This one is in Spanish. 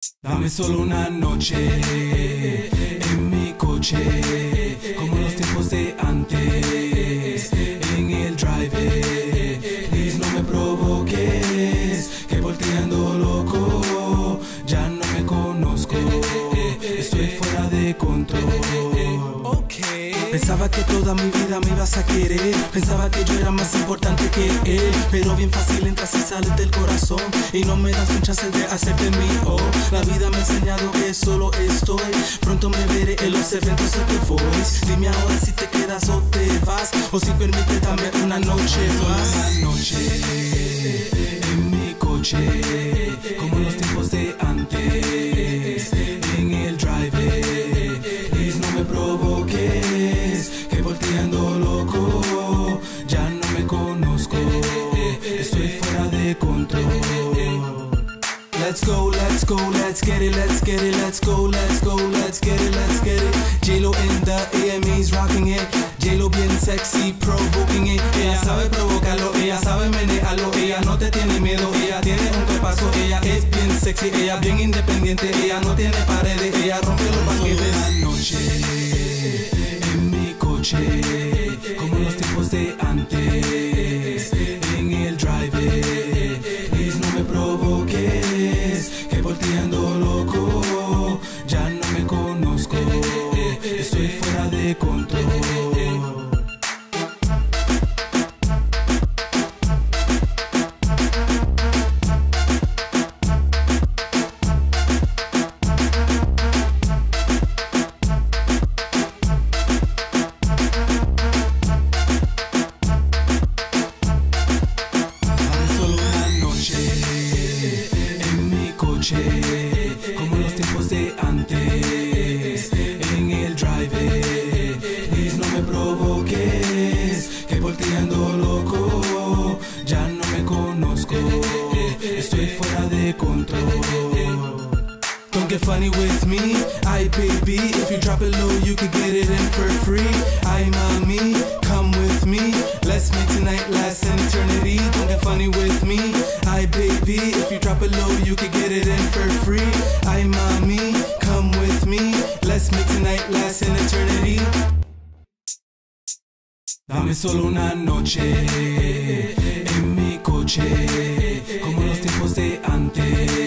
Dame solo una noche en mi coche, como los tiempos de antes, en el drive. Please no me provoques, que por ti ando loco, ya no me conozco, estoy fuera de control. Pensaba que toda mi vida me ibas a querer, pensaba que yo era más importante que él, pero bien fácil entras y sales del corazón y no me das un chance de hacerte mío. La vida me ha enseñado que solo estoy, pronto me veré en los eventos de The Voice. Dime ahora si te quedas o te vas, o si permite darme una noche más. Una noche en mi coche, como los tiempos de antes, en el drive. Please no me provoques, que por ti ando loco, ya no me conozco, estoy fuera de control. Let's go, let's go, let's get it, let's get it, let's go, let's go, let's get it, let's get it. J-Lo in the AME's rocking it, J-Lo bien sexy, provoking it. Ella sabe provocarlo, ella sabe menearlo, ella no te tiene miedo, ella tiene un cuerpazo, ella es bien sexy, ella bien independiente, ella no tiene paredes, ella rompe los banquetes. La noche en mi coche, como los tiempos de antes, en el drive. Please no me provoques, que por ti ando loco, ya no me conozco, estoy fuera de control. Como los tiempos de antes, en el drive. Please no me provoques, que por ti ando loco, ya no me conozco, estoy fuera de control. Don't get funny with me, ay baby, if you drop it low you could get it in for free. Ay mami, come with me, let's make tonight last an eternity. Don't get funny with me, ay baby, if you drop it low you could get it in for free. Ay mami, come with me, let's make tonight last an eternity. Dame solo una noche en mi coche, como los tiempos de antes,